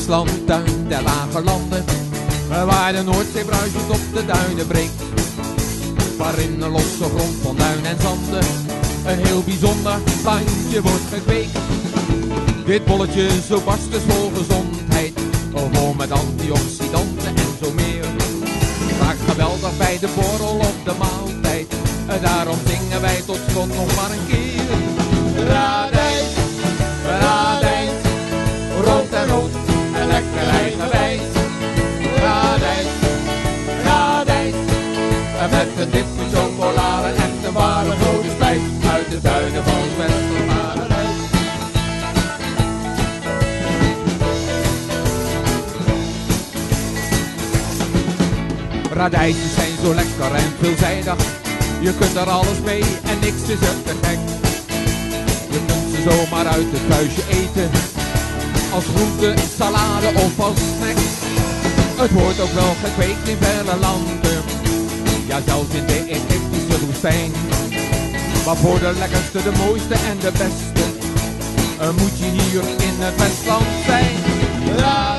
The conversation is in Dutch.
Friesland-tuin der lage landen, waar de Noordzee bruisend op de duinen breekt, waarin de losse grond van duin en zanden een heel bijzonder plantje wordt gekweekt. Dit bolletje zo barst is vol gezondheid, vol met antioxidanten en zo meer. Vaak geweldig bij de borrel of de maaltijd, daarom zingen wij tot slot nog maar een keer. Radijs, radijs, rond en rond en lekker eigenwijs. Radijs, radijs, met een dip van chocolade en een ware rode spijs uit de duinen van het Westerparadijs. Radijzen zijn zo lekker en veelzijdig, je kunt er alles mee en niks is er te gek. Je kunt ze zomaar uit het buisje eten, als groente, salade of als snack. Het wordt ook wel gekweekt in verre landen, ja zelfs in de Egyptische woestijn. Maar voor de lekkerste, de mooiste en de beste, moet je hier in het Westland zijn.